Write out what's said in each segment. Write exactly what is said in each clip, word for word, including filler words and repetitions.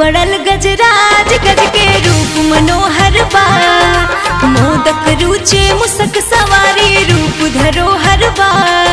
गड़ल गजराज गज के रूप मनोहर बा। मोदक रुचे मुसक सवारी रूप धरोहर बा।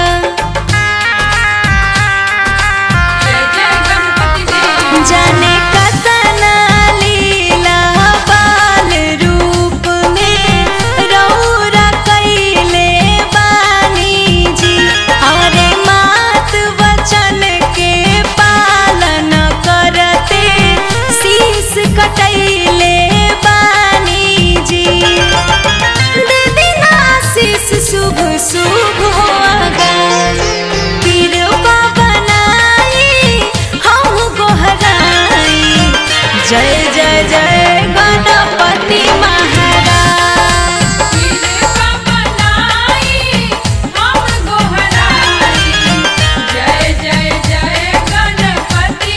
जाने कतना लीला बाल रूप में रौरा कैले बानी जी। अरे मात वचन के पालन करते शीश कटैले बानी जी। दे देना आशीष शुभ शुभ होगा कृपा बनाई हम गोहराई। जय जय जय गणपति महाराज। कृपा बनाई हम गोहराई। जय जय जय गणपति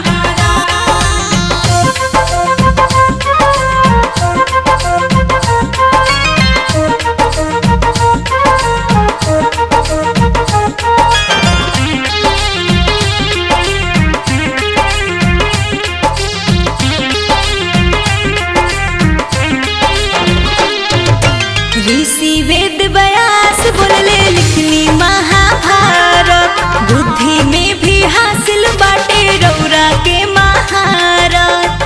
ऋषि वेद व्यास बोलले लिखनी महाभारत। बुद्धि में भी हासिल बाटे रौरा के महारत।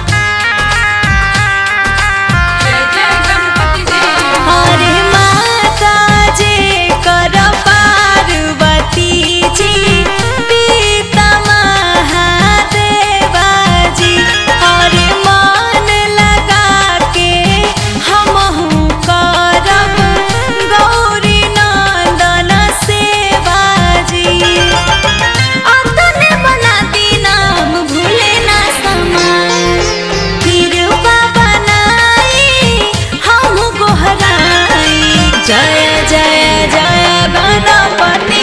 जय जय गणपति जी। अरे माता जे कर पार्वती जी पिता महादेवा जी। अरे मन लगा के हमहु करब गौरी नंदन सेवा जी। अतने बना दी नाम भूले ना समाज। कृपा बनाई हम गोहराई। जय जय जय गणपति